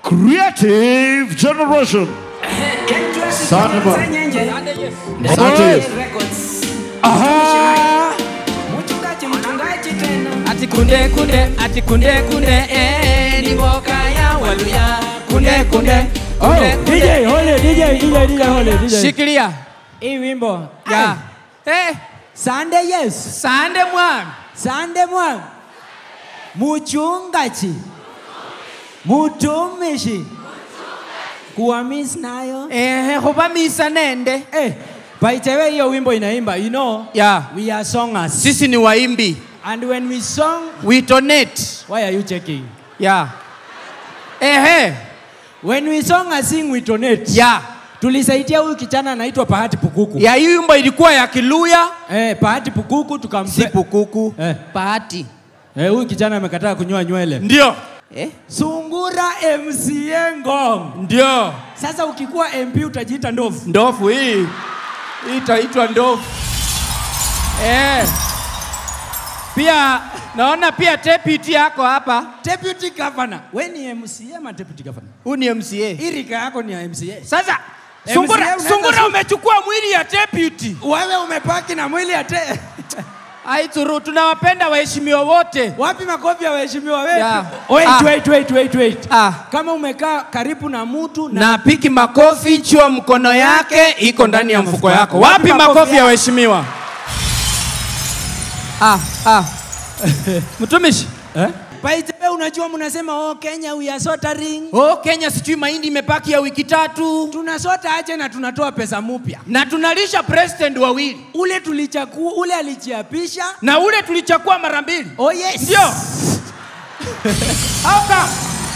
Creative Generation. Aha. Ati kunde ni boka ya waluya kunde. Oh, DJ, hold it. Shikilia. Hii wimbo. Ya. Sunday yes. Sunday mwan. Muchungaji. Mutumishi. Kuhamisi nayo. Hubamisa nende. By the way, hiyo wimbo inaimba, you know. Yeah. We are songers. Sisi ni waimbi. And when we song, we donate. Why are you checking? Yeah. When we song and sing, we donate. Yeah. Tulisaidia huyu kijana anaitwa Bahati Pukuku. Ya hii wimbo ilikuwa ya Kiluya. Bahati Pukuku tukampe. Si Pukuku. Bahati. Huyu kijana amekataa kunyoa nywele. Ndio. Sungura MCA Ngong. Ndio. Sasa ukikuwa MP utajiita ndovu. Ndovu hii. Itaitwa ndovu. Pia naona pia deputy yako hapa. Deputy governor. Wewe ni MCA ama deputy governor? Huyu ni MCA. Irika yako ni ya MCA. Sasa Sungura umechukua mwili ya deputy. Wewe umepaki na mwili ya Aituru, tunawapenda waheshimiwa wote. Wapi makofi ya waheshimiwa wetu? Yeah. Wait. Kama umekaa karibu na mtu na piki makofi, chua mkono yake iko ndani ya mfuko yako. Wapi makofi ya waheshimiwa? Mtumishi. By the way, unajua mnasema Kenya we are sorting. Kenya sijui mahindi imebaki ya wiki 3. Tunasota aje na tunatoa pesa mpya. Na tunalisha president wawili. Ule tulichakua, ule alijiapisha. Na ule tulichakua mara 2. Oh yes. Ndio. Hapa.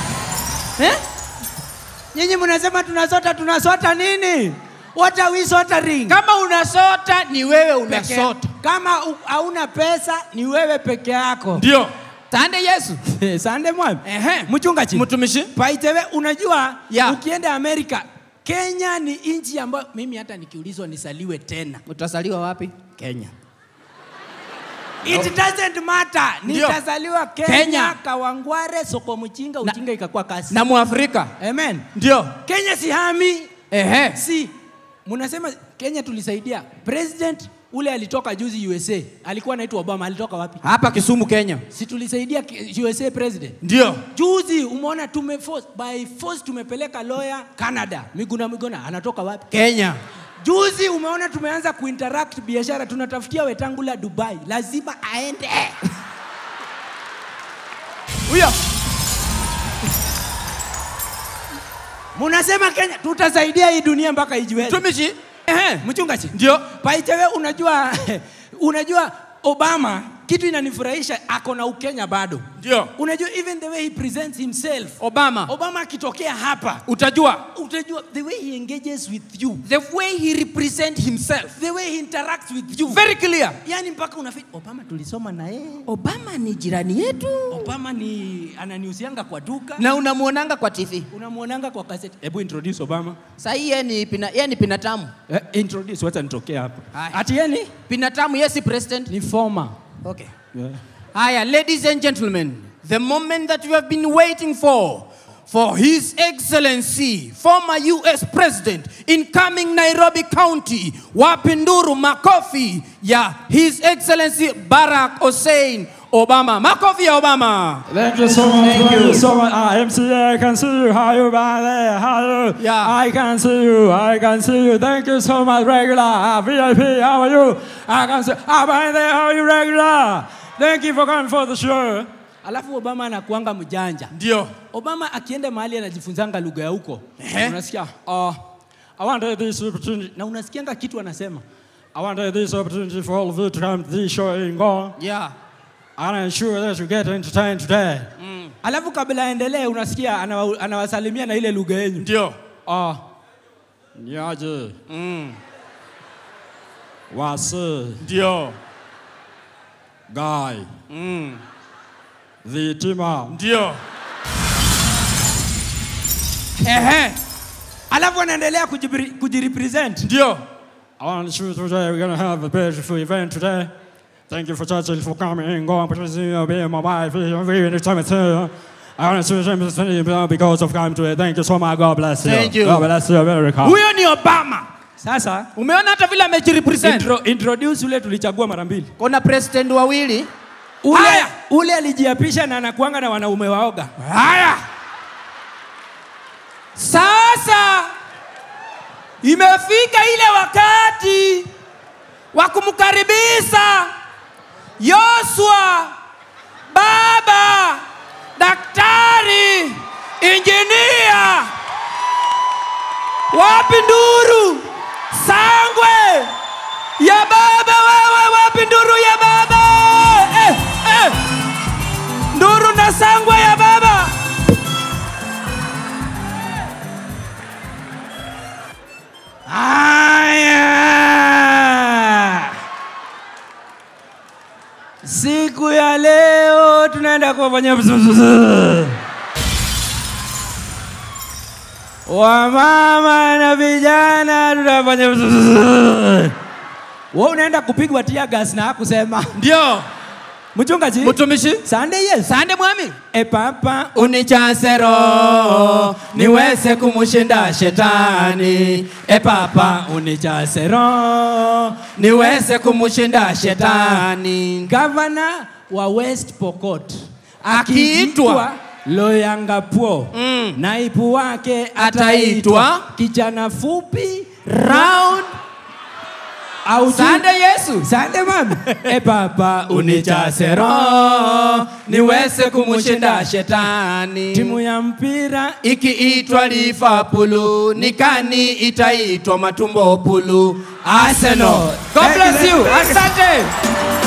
Nyinyi mnasema tunasota nini? What are we sorting? Kama unasota ni wewe unasota. Kama hauna pesa ni wewe peke yako. Ndio. Tande Yesu. Sande mwana. Mchungaji. Mtumishi. By the way, unajua ukienda Amerika, Kenya ni nchi ambayo mimi hata nikiulizwa nisaliwe tena. Utasaliwa wapi? Kenya. It doesn't matter. Nitazaliwa Kenya, Kawangware, soko mchinga, ujinga ikakuwa kasi. Na Muafrika. Amen. Ndio. Kenya si hami. Si. Mnasema Kenya tulisaidia. President ule alitoka juzi USA. Alikuwa anaitwa Obama. Alitoka wapi? Hapa Kisumu, Kenya. Si tulisaidia USA president? Ndio. Juzi umeona by force tumepeleka lawyer Canada. Miguna anatoka wapi? Kenya. Juzi umeona tumeanza kuinteract biashara, tunatafutia Wetangula Dubai. Lazima aende. Huyo. Munasema Kenya tutasaidia hii dunia mpaka ijiwe. Tumishi. Mchungaji. Ndio. By the way, unajua Obama kitu inanifurahisha ako na Ukenya bado. Ndio. Unajua even the way he presents himself. Obama akitokea hapa. Utajua the way he engages with you. The way he represents himself. The way he interacts with you. Very clear. Yani mpaka unafeel Obama tulisoma na yeye. Obama ni jirani yetu. Obama ni ananiusianga kwa duka. Na unamuonanga kwa TV. Unamuonanga kwa cassette. Hebu introduce Obama. Sasa yeye ni pinatamu. Introduce wacha nitokea hapa. Ati yeye ni pinatamu, yes president. Ni former. Okay. Hiya, ladies and gentlemen, the moment that you have been waiting for His Excellency, former U.S. President, incoming Nairobi County, Wapinduru Makofi, His Excellency Barack Hussein Obama. Makofi Obama. Thank you so much. Thank you so much. MCA, I can see you. How you by there? How you? Yeah. I can see you. Thank you so much, regular. VIP, how are you? I can see. By there, how are you, regular? Thank you for coming for the show. Alafu Obama anakuanga mjanja. Ndio. Obama akienda mahali anajifunzanga lugha ya huko. Unasikia? I want this opportunity. Na unasikianga kitu anasema. I want this opportunity for all of you to come to this show in Ngong. Yeah. And I'm sure that you get entertained today. Alafu kabla aendelee unasikia anawasalimia na ile lugha yenu. Ndio. Nyaje. Wase. Ndio. Guy. The Tima. Ndio. Alafu anaendelea kujirepresent. Ndio. I want to show you today we're going to have a beautiful event today. Thank you for Churchill for coming in, going to see me, my wife, every time it's here. I want to say because of coming today. Thank you so much. God bless you. Thank you. God bless you, America. Huyo ni Obama. Sasa Umeona hata vile amejirepresent. introduce ule tulichagua mara mbili. Kuna president wawili. Ule alijiapisha na anakuanga na wanaume waoga. Haya. Sasa imefika ile wakati wa kumkaribisha Joshua, baba, daktari, injinia. Wapi nduru? Sangwe ya baba wewe, wapi nduru ya baba? Nduru na sangwe ya baba. Siku ya leo tunaenda kufanya wamama na vijana tunafanya wewe unaenda kupigwa tear gas na hakusema. Ndio. Mchungaji. Mtumishi. Sunday yes. Sunday mwami. Papa unijaze roho niweze kumshinda shetani. Papa unijaze roho niweze kumshinda shetani. Governor wa West Pokot akiitwa Loyangapuo, naibu wake ataitwa kijana fupi round au Sunday Yesu. Sunday mami. Papa unijaze roho niweze kumshinda shetani. Timu ya mpira ikiitwa Liverpool, nikani itaitwa Matumbo Pulu. Arsenal. God bless you. Asante.